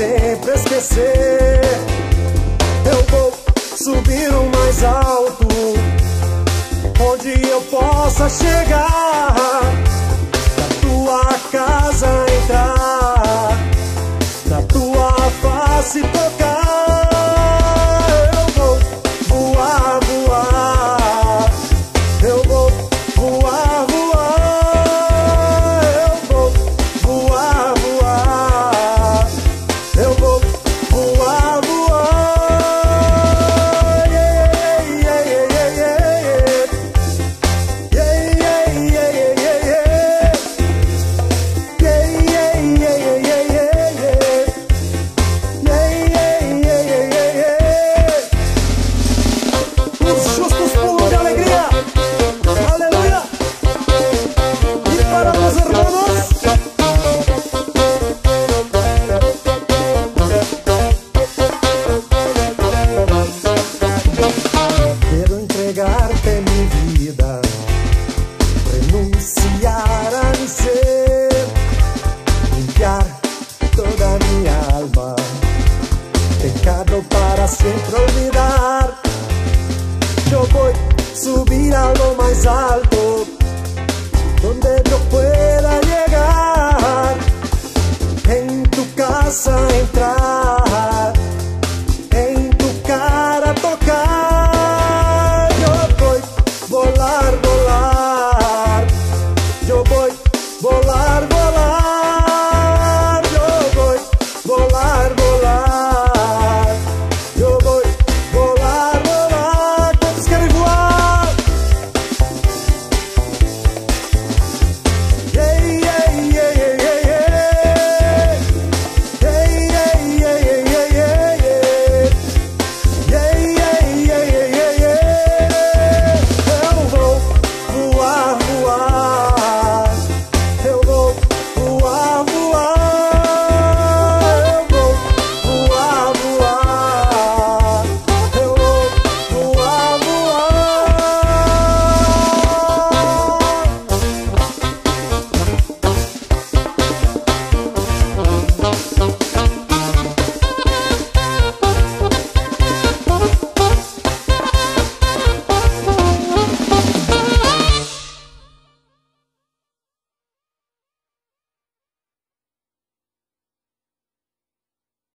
sempre esquecer. Eu vou subir o mais alto, onde eu possa chegar, na tua casa entrar, na tua face tocar. Eu vou voar, voar, eu vou voar, voar, eu vou voar, voar, eu vou voar, voar. Yeah, yeah, yeah, yeah, yeah, yeah, yeah, yeah, yeah, yeah, yeah, yeah, yeah, yeah, yeah, yeah. Os justos pulos de alegria, aleluia. E para os irmãos, quero entregar-te minha vida, renunciar a mi ser, limpiar toda minha alma, pecado para siempre olvidar. Yo voy subir a lo más alto, donde yo pueda llegar, en tu casa entrar.